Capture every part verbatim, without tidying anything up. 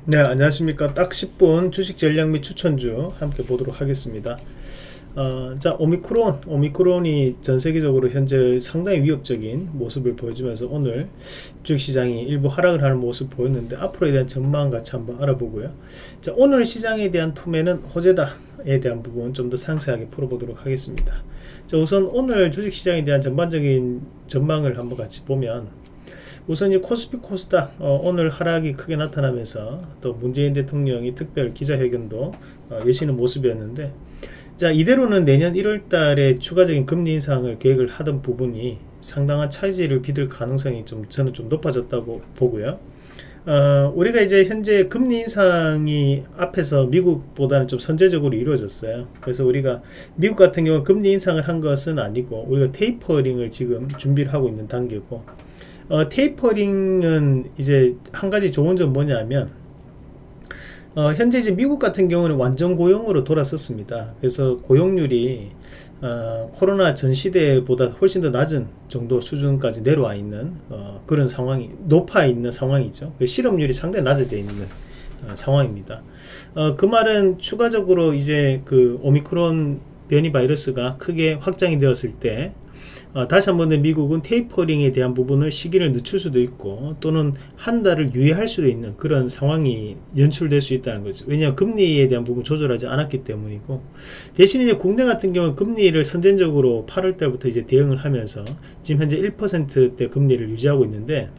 네, 안녕하십니까. 딱 십 분 주식 전략 및 추천주 함께 보도록 하겠습니다. 어, 자, 오미크론, 오미크론이 전 세계적으로 현재 상당히 위협적인 모습을 보여주면서 오늘 주식시장이 일부 하락을 하는 모습 보였는데, 앞으로에 대한 전망 같이 한번 알아보고요. 자, 오늘 시장에 대한 투매는 호재다에 대한 부분 좀 더 상세하게 풀어보도록 하겠습니다. 자, 우선 오늘 주식시장에 대한 전반적인 전망을 한번 같이 보면, 우선 이 코스피 코스닥 어, 오늘 하락이 크게 나타나면서 또 문재인 대통령이 특별 기자회견도 어, 여시는 모습이었는데, 자, 이대로는 내년 일월 달에 추가적인 금리 인상을 계획을 하던 부분이 상당한 차질을 빚을 가능성이 좀 저는 좀 높아졌다고 보고요. 어, 우리가 이제 현재 금리 인상이 앞에서 미국보다는 좀 선제적으로 이루어졌어요. 그래서 우리가 미국 같은 경우 금리 인상을 한 것은 아니고 우리가 테이퍼링을 지금 준비를 하고 있는 단계고, 어, 테이퍼링은 이제 한 가지 좋은 점 뭐냐면, 어, 현재 이제 미국 같은 경우는 완전 고용으로 돌아섰습니다. 그래서 고용률이 어, 코로나 전 시대보다 훨씬 더 낮은 정도 수준까지 내려와 있는 어, 그런 상황이 높아 있는 상황이죠. 실업률이 상당히 낮아져 있는 어, 상황입니다. 어, 그 말은 추가적으로 이제 그 오미크론 변이 바이러스가 크게 확장이 되었을 때 어, 다시 한번 미국은 테이퍼링에 대한 부분을 시기를 늦출 수도 있고, 또는 한 달을 유예할 수도 있는 그런 상황이 연출될 수 있다는 거죠. 왜냐하면 금리에 대한 부분 조절하지 않았기 때문이고, 대신 이제 국내 같은 경우는 금리를 선제적으로 팔월 달부터 이제 대응을 하면서 지금 현재 일 퍼센트대 금리를 유지하고 있는데,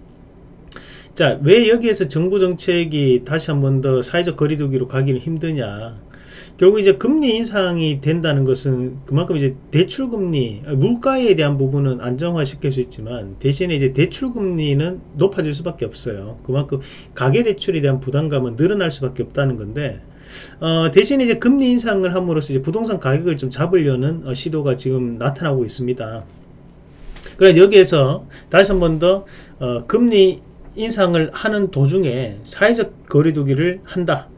자, 왜 여기에서 정부 정책이 다시 한번 더 사회적 거리두기로 가기는 힘드냐? 결국 이제 금리 인상이 된다는 것은 그만큼 이제 대출금리, 물가에 대한 부분은 안정화시킬 수 있지만, 대신에 이제 대출금리는 높아질 수밖에 없어요. 그만큼 가계대출에 대한 부담감은 늘어날 수밖에 없다는 건데, 어, 대신에 이제 금리 인상을 함으로써 이제 부동산 가격을 좀 잡으려는 어, 시도가 지금 나타나고 있습니다. 그래서 여기에서 다시 한 번 더 어, 금리 인상을 하는 도중에 사회적 거리두기를 한다.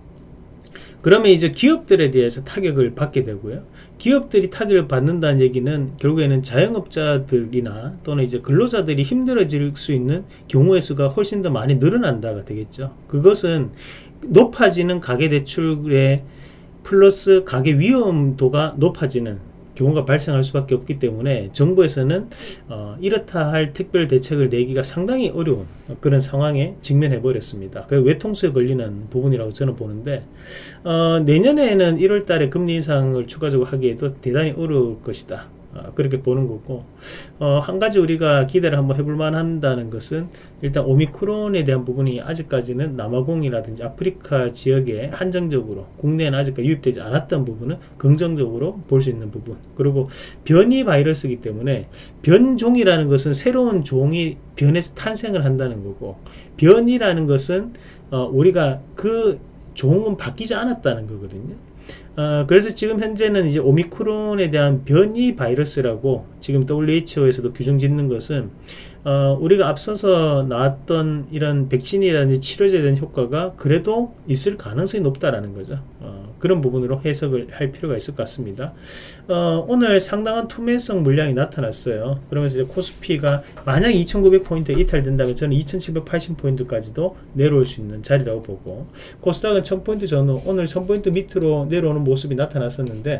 그러면 이제 기업들에 대해서 타격을 받게 되고요. 기업들이 타격을 받는다는 얘기는 결국에는 자영업자들이나 또는 이제 근로자들이 힘들어질 수 있는 경우의 수가 훨씬 더 많이 늘어난다가 되겠죠. 그것은 높아지는 가계대출의 플러스 가계 위험도가 높아지는 경우가 발생할 수밖에 없기 때문에, 정부에서는 어, 이렇다 할 특별 대책을 내기가 상당히 어려운 그런 상황에 직면해 버렸습니다. 그 외통수에 걸리는 부분이라고 저는 보는데, 어, 내년에는 일월 달에 금리 인상을 추가적으로 하기에도 대단히 어려울 것이다. 어, 그렇게 보는 거고, 어, 한 가지 우리가 기대를 한번 해볼 만한다는 것은, 일단 오미크론에 대한 부분이 아직까지는 남아공이라든지 아프리카 지역에 한정적으로, 국내에는 아직까지 유입되지 않았던 부분은 긍정적으로 볼 수 있는 부분, 그리고 변이 바이러스이기 때문에 변종이라는 것은 새로운 종이 변해서 탄생을 한다는 거고, 변이라는 것은 어, 우리가 그 종은 바뀌지 않았다는 거거든요. 어, 그래서 지금 현재는 이제 오미크론에 대한 변이 바이러스라고 지금 더블유에이치오에서도 규정 짓는 것은, 어, 우리가 앞서서 나왔던 이런 백신이라든지 치료제에 대한 효과가 그래도 있을 가능성이 높다라는 거죠. 어, 그런 부분으로 해석을 할 필요가 있을 것 같습니다. 어, 오늘 상당한 투매성 물량이 나타났어요. 그러면서 이제 코스피가 만약 이천구백 포인트 이탈된다면 저는 이천칠백팔십 포인트까지도 내려올 수 있는 자리라고 보고, 코스닥은 천 포인트 전후 오늘 천 포인트 밑으로 내려오는 모습이 나타났었는데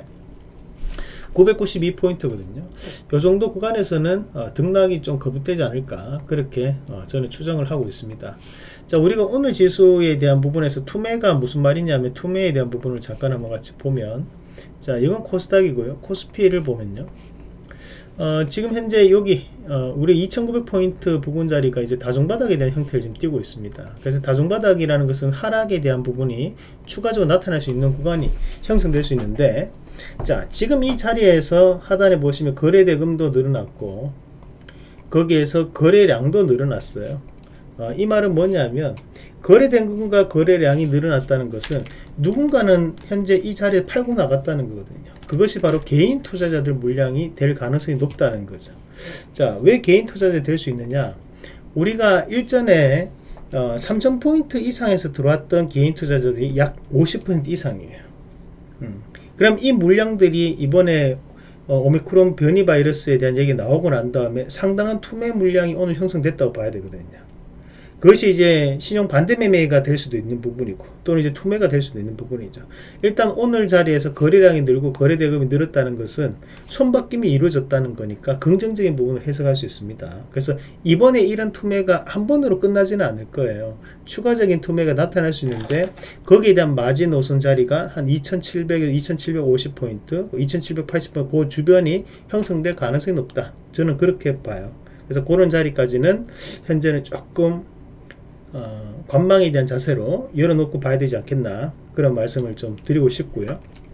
구백구십이 포인트거든요. 이 정도 구간에서는 어, 등락이 좀 거듭되지 않을까, 그렇게 어, 저는 추정을 하고 있습니다. 자, 우리가 오늘 지수에 대한 부분에서 투매가 무슨 말이냐면, 투매에 대한 부분을 잠깐 한번 같이 보면, 자, 이건 코스닥이고요. 코스피를 보면요, 어, 지금 현재 여기 어, 우리 이천구백 포인트 부근 자리가 이제 다중바닥에 대한 형태를 지금 띄고 있습니다. 그래서 다중바닥이라는 것은 하락에 대한 부분이 추가적으로 나타날 수 있는 구간이 형성될 수 있는데, 자, 지금 이 자리에서 하단에 보시면 거래대금도 늘어났고, 거기에서 거래량도 늘어났어요. 어, 이 말은 뭐냐면, 거래대금과 거래량이 늘어났다는 것은 누군가는 현재 이 자리에 팔고 나갔다는 거거든요. 그것이 바로 개인 투자자들 물량이 될 가능성이 높다는 거죠. 자, 왜 개인 투자자들이 될 수 있느냐? 우리가 일전에 어, 삼천 포인트 이상에서 들어왔던 개인 투자자들이 약 오십 퍼센트 이상이에요. 음. 그럼 이 물량들이 이번에 어, 오미크론 변이 바이러스에 대한 얘기가 나오고 난 다음에 상당한 투매 물량이 오늘 형성됐다고 봐야 되거든요. 그것이 이제 신용 반대 매매가 될 수도 있는 부분이고 또는 이제 투매가 될 수도 있는 부분이죠. 일단 오늘 자리에서 거래량이 늘고 거래 대금이 늘었다는 것은 손바뀜이 이루어졌다는 거니까 긍정적인 부분을 해석할 수 있습니다. 그래서 이번에 이런 투매가 한 번으로 끝나지는 않을 거예요. 추가적인 투매가 나타날 수 있는데 거기에 대한 마진 노선 자리가 한 이천칠백에서 이천칠백오십 포인트, 이천칠백팔십 포인트 그 주변이 형성될 가능성이 높다. 저는 그렇게 봐요. 그래서 그런 자리까지는 현재는 조금 어, 관망에 대한 자세로 열어놓고 봐야 되지 않겠나, 그런 말씀을 좀 드리고 싶고요.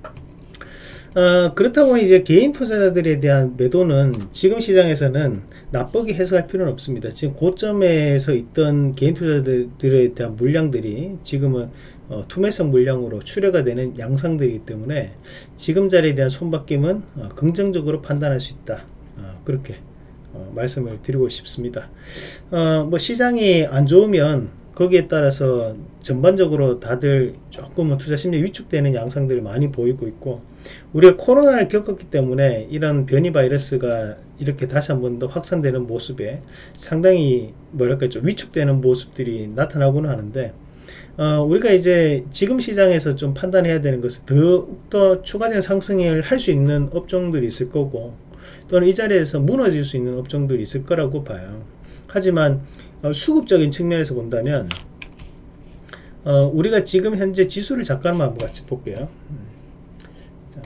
어, 그렇다 보니 이제 개인 투자자들에 대한 매도는 지금 시장에서는 나쁘게 해석할 필요는 없습니다. 지금 고점에서 있던 개인 투자자들에 대한 물량들이 지금은 어, 투매성 물량으로 출회가 되는 양상들이기 때문에 지금 자리에 대한 손바뀜은 어, 긍정적으로 판단할 수 있다. 어, 그렇게 어, 말씀을 드리고 싶습니다. 어, 뭐 시장이 안 좋으면 거기에 따라서 전반적으로 다들 조금은 투자 심리 위축되는 양상들을 많이 보이고 있고, 우리가 코로나를 겪었기 때문에 이런 변이 바이러스가 이렇게 다시 한 번 더 확산되는 모습에 상당히 뭐랄까 좀 위축되는 모습들이 나타나고는 하는데, 어, 우리가 이제 지금 시장에서 좀 판단해야 되는 것은 더욱더 추가적인 상승을 할 수 있는 업종들이 있을 거고, 또는 이 자리에서 무너질 수 있는 업종들이 있을 거라고 봐요. 하지만 어, 수급적인 측면에서 본다면 어, 우리가 지금 현재 지수를 잠깐만 한번 같이 볼게요. 자,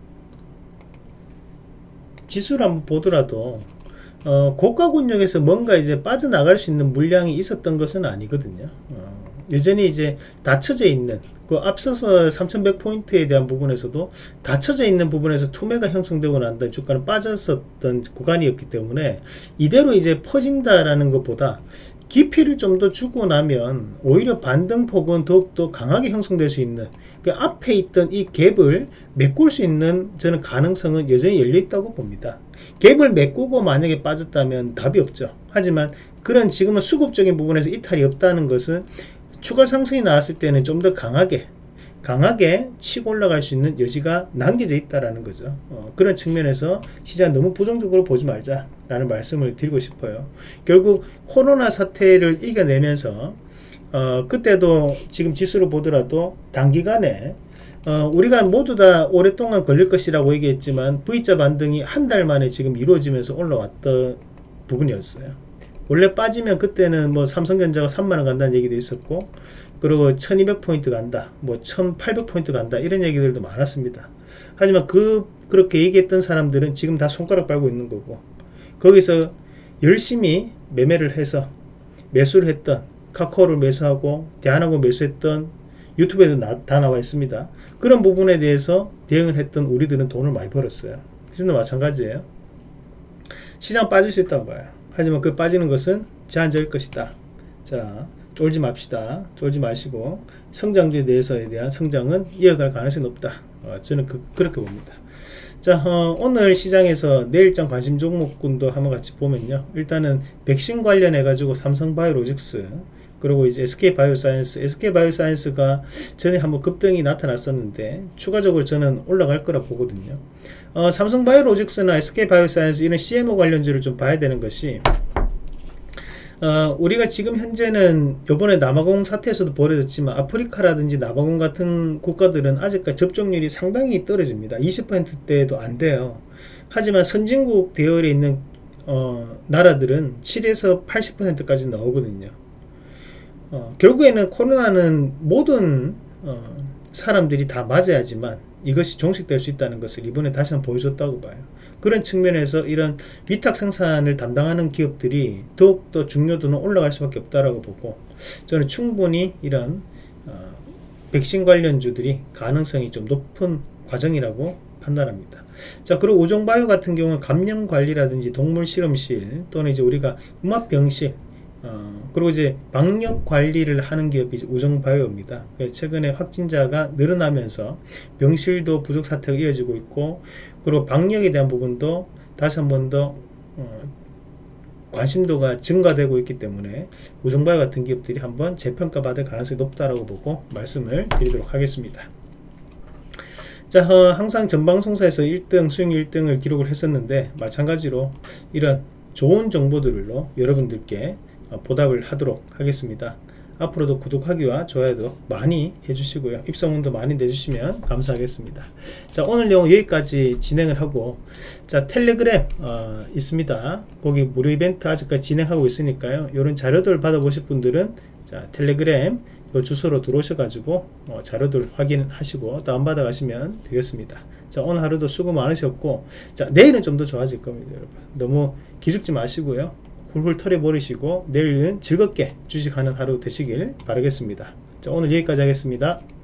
지수를 한번 보더라도 어, 고가 권역에서 뭔가 이제 빠져나갈 수 있는 물량이 있었던 것은 아니거든요. 어, 여전히 이제 닫혀져 있는, 그 앞서서 삼천백 포인트에 대한 부분에서도 닫혀져 있는 부분에서 투매가 형성되고 난 다음에 주가는 빠졌었던 구간이었기 때문에 이대로 이제 퍼진다라는 것보다 깊이를 좀 더 주고 나면 오히려 반등폭은 더욱더 강하게 형성될 수 있는, 그 앞에 있던 이 갭을 메꿀 수 있는 저는 가능성은 여전히 열려 있다고 봅니다. 갭을 메꾸고 만약에 빠졌다면 답이 없죠. 하지만 그런 지금은 수급적인 부분에서 이탈이 없다는 것은 추가 상승이 나왔을 때는 좀 더 강하게 강하게 치고 올라갈 수 있는 여지가 남겨져 있다라는 거죠. 어, 그런 측면에서 시장 너무 부정적으로 보지 말자라는 말씀을 드리고 싶어요. 결국 코로나 사태를 이겨내면서 어, 그때도 지금 지수를 보더라도 단기간에 어, 우리가 모두 다 오랫동안 걸릴 것이라고 얘기했지만 V자 반등이 한 달 만에 지금 이루어지면서 올라왔던 부분이었어요. 원래 빠지면 그때는 뭐 삼성전자가 삼만 원 간다는 얘기도 있었고, 그리고 천이백 포인트 간다, 뭐 천팔백 포인트 간다, 이런 얘기들도 많았습니다. 하지만 그 그렇게 얘기했던 사람들은 지금 다 손가락 빨고 있는 거고, 거기서 열심히 매매를 해서 매수를 했던, 카카오를 매수하고 대한항공 매수했던, 유튜브에도 나, 다 나와 있습니다. 그런 부분에 대해서 대응을 했던 우리들은 돈을 많이 벌었어요. 지금도 마찬가지예요. 시장 빠질 수 있다고 봐요. 하지만 그 빠지는 것은 제한적일 것이다. 자, 쫄지 맙시다. 쫄지 마시고 성장주에 대해서에 대한 성장은 이어갈 가능성이 높다. 어, 저는 그, 그렇게 봅니다. 자, 어, 오늘 시장에서 내일장 관심 종목군도 한번 같이 보면요. 일단은 백신 관련해 가지고 삼성바이오로직스, 그리고 이제 에스케이바이오사이언스, 에스케이바이오사이언스가 전에 한번 급등이 나타났었는데 추가적으로 저는 올라갈 거라 보거든요. 어, 삼성바이오로직스나 에스케이바이오사이언스 이런 씨엠오 관련주를 좀 봐야 되는 것이, 어, 우리가 지금 현재는 요번에 남아공 사태에서도 벌어졌지만 아프리카라든지 남아공 같은 국가들은 아직까지 접종률이 상당히 떨어집니다. 이십 퍼센트대도 안 돼요. 하지만 선진국 대열에 있는 어, 나라들은 칠에서 팔십 퍼센트까지 나오거든요. 어, 결국에는 코로나는 모든 어, 사람들이 다 맞아야지만 이것이 종식될 수 있다는 것을 이번에 다시 한번 보여줬다고 봐요. 그런 측면에서 이런 위탁 생산을 담당하는 기업들이 더욱더 중요도는 올라갈 수밖에 없다라고 보고, 저는 충분히 이런 어, 백신 관련주들이 가능성이 좀 높은 과정이라고 판단합니다. 자, 그리고 우종바이오 같은 경우는 감염 관리라든지 동물 실험실, 또는 이제 우리가 음압병실, 어, 그리고 이제 방역 관리를 하는 기업이 우종바이오입니다. 최근에 확진자가 늘어나면서 병실도 부족 사태가 이어지고 있고, 그리고 방역에 대한 부분도 다시 한 번 더 어, 관심도가 증가되고 있기 때문에 우종바이오 같은 기업들이 한번 재평가 받을 가능성이 높다라고 보고 말씀을 드리도록 하겠습니다. 자, 어, 항상 전방송사에서 일 등, 수익 일 등을 기록을 했었는데 마찬가지로 이런 좋은 정보들로 여러분들께 어, 보답을 하도록 하겠습니다. 앞으로도 구독하기와 좋아요도 많이 해주시고요. 입소문도 많이 내주시면 감사하겠습니다. 자, 오늘 내용 여기까지 진행을 하고, 자, 텔레그램 어, 있습니다. 거기 무료 이벤트 아직까지 진행하고 있으니까요. 이런 자료들 받아보실 분들은 자, 텔레그램 요 주소로 들어오셔가지고 어, 자료들 확인하시고 다운받아 가시면 되겠습니다. 자, 오늘 하루도 수고 많으셨고, 자, 내일은 좀 더 좋아질 겁니다. 여러분, 너무 기죽지 마시고요. 훌훌 털어버리시고 내일은 즐겁게 주식하는 하루 되시길 바라겠습니다. 자, 오늘 여기까지 하겠습니다.